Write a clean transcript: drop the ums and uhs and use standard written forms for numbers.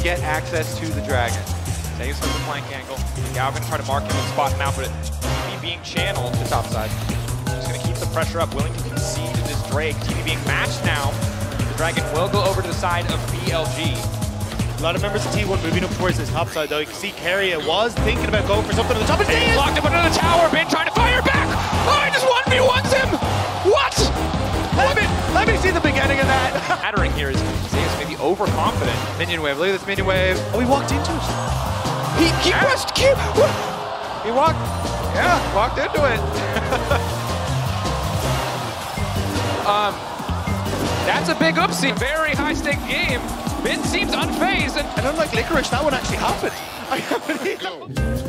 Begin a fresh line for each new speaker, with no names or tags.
get access to the dragon.
Saves from the flank angle. Galvin trying to mark him and spot him out, but TV being channeled to top side. Just going to keep the pressure up, willing to concede to this Drake. TV being matched now. The dragon will go over to the side of BLG.
A lot of members of T1 moving up towards this top side, though. You can see Carrier was thinking about going for something on the top.
He's locked up under the tower. Ben trying to fire back. Oh, he just 1v1s him. What?
Let me see the beginning of that.
Mattering here is Zeus maybe overconfident.
Minion wave, look at this minion wave.
Oh, he walked into it.
He rushed Q.
He walked into it.
That's a big oopsie. Very high stake game. Ben seems unfazed.
And unlike Licorice, that one actually happened.